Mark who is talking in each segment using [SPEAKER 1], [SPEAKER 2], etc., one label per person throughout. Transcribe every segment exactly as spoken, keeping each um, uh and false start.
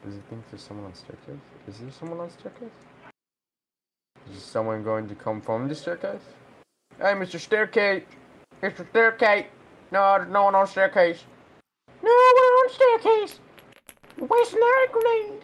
[SPEAKER 1] Does he think there's someone on staircase? Is there someone on staircase? Is someone going to come from the staircase? Hey, Mister Staircase! Mister Staircase! No, there's no one on staircase. No one on staircase! You're wasting our grenade!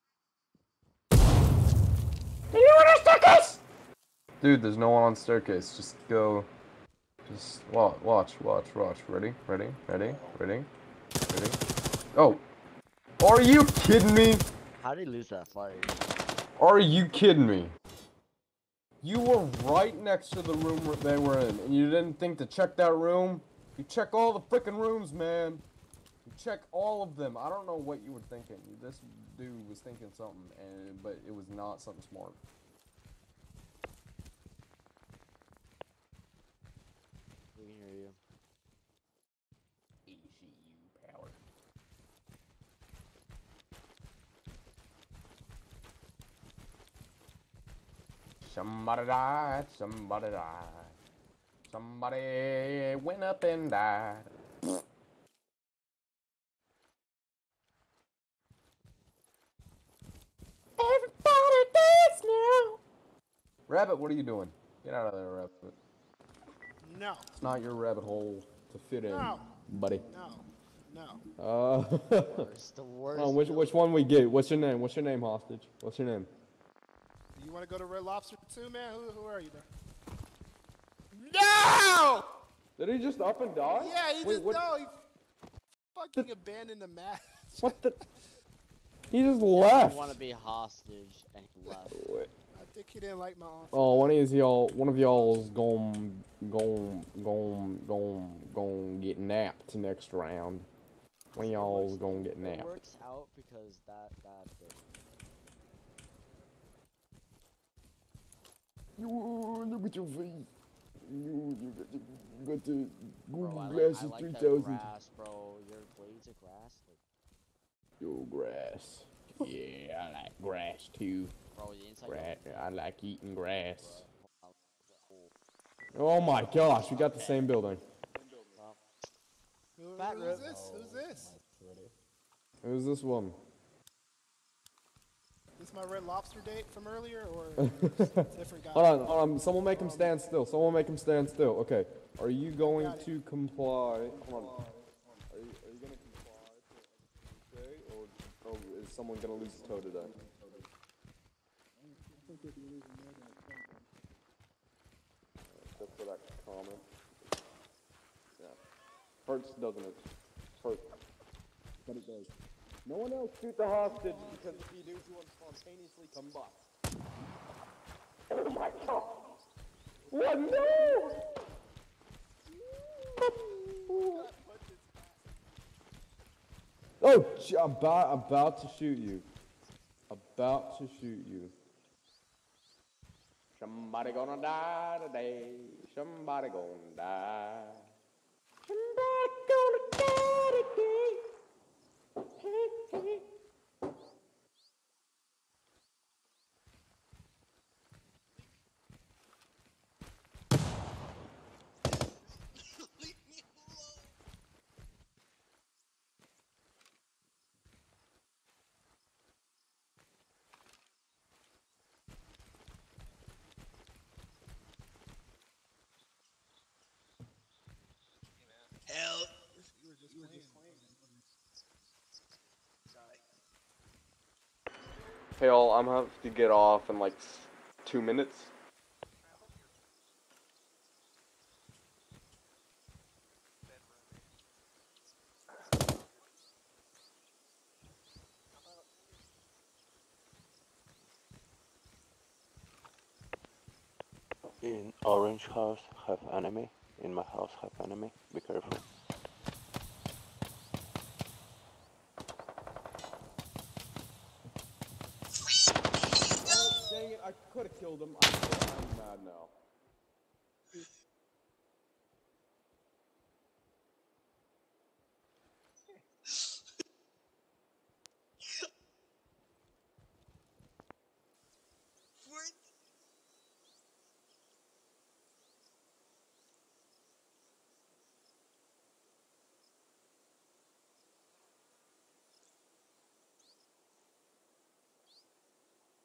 [SPEAKER 1] There's no one on staircase! Dude, there's no one on staircase. Just go. Just watch, watch, watch, watch. Ready? Ready? Ready? Ready? Ready? Oh! Are you kidding me?
[SPEAKER 2] How did he lose that fight?
[SPEAKER 1] Are you kidding me? You were right next to the room they were in, and you didn't think to check that room? You check all the freaking rooms, man. You check all of them. I don't know what you were thinking. This dude was thinking something, and but it was not something smart.
[SPEAKER 2] We can hear you.
[SPEAKER 1] E C U power. Somebody died, somebody died. Somebody went up and died. Everybody dance now. Rabbit, what are you doing? Get out of there, Rabbit.
[SPEAKER 3] No.
[SPEAKER 1] It's not your rabbit hole to fit in,
[SPEAKER 3] No.
[SPEAKER 1] buddy.
[SPEAKER 3] No. No.
[SPEAKER 4] Uh,
[SPEAKER 2] Worst, the worst.
[SPEAKER 4] hold on, which which one we get? What's your name? What's your name, hostage? What's your name?
[SPEAKER 3] You want to go to Red Lobster too, man? Who, who are you, bro? No!
[SPEAKER 4] Did he just up and die?
[SPEAKER 3] Yeah, he
[SPEAKER 4] Wait,
[SPEAKER 3] just
[SPEAKER 4] what,
[SPEAKER 3] no. He fucking abandoned the match.
[SPEAKER 4] What the? He just
[SPEAKER 2] I
[SPEAKER 4] left.
[SPEAKER 2] want to be hostage, and he left.
[SPEAKER 4] Wait.
[SPEAKER 3] I think he didn't like my offer.
[SPEAKER 4] Oh, one of y'all, one of y'all's gon' gon' gon' gon' gon' get napped next round. One of y'all's gonna get
[SPEAKER 2] It
[SPEAKER 4] napped.
[SPEAKER 2] works out because that that. Thing.
[SPEAKER 4] You look at your face. You you got the, you got the Google
[SPEAKER 2] Bro, I like,
[SPEAKER 4] Glasses
[SPEAKER 2] I like
[SPEAKER 4] three
[SPEAKER 2] that
[SPEAKER 4] thousand.
[SPEAKER 2] grass, bro. Your blades of grass. Like,
[SPEAKER 4] Yo, grass. Yeah, I like grass too.
[SPEAKER 2] bro, the inside.
[SPEAKER 4] Grass. I like eating grass.
[SPEAKER 2] Bro, oh,
[SPEAKER 4] Oh my gosh, we got the same building.
[SPEAKER 2] well,
[SPEAKER 3] Who,
[SPEAKER 2] Fat
[SPEAKER 3] who's
[SPEAKER 2] Rip.
[SPEAKER 3] this? Who's this?
[SPEAKER 4] Who's this one?
[SPEAKER 3] This my Red Lobster date from earlier, or or different guy?
[SPEAKER 4] Hold on, hold on. Someone make him stand still. Someone make him stand still. Okay. Are you going
[SPEAKER 3] Got it.
[SPEAKER 4] to comply? Hold on. Are you, are you going to comply to okay, or, or is someone going to lose a toe today? Just for that comment. Yeah. Hurts, doesn't it? Hurts. But it does. No one else shoot the hostage because if you do, he will spontaneously combust. Oh my god! What? No! Oh, j- about about to shoot you. About to shoot you. Somebody gonna die today. Somebody gonna die. Somebody gonna die today. Hey, hey.
[SPEAKER 3] Hell. You were just playing.
[SPEAKER 4] Hey all, I'm gonna have to get off in like two minutes.
[SPEAKER 5] In orange house have enemy. In my house have enemy. Be careful.
[SPEAKER 4] Oh, dang it, I could have killed him. I'm, I'm mad now.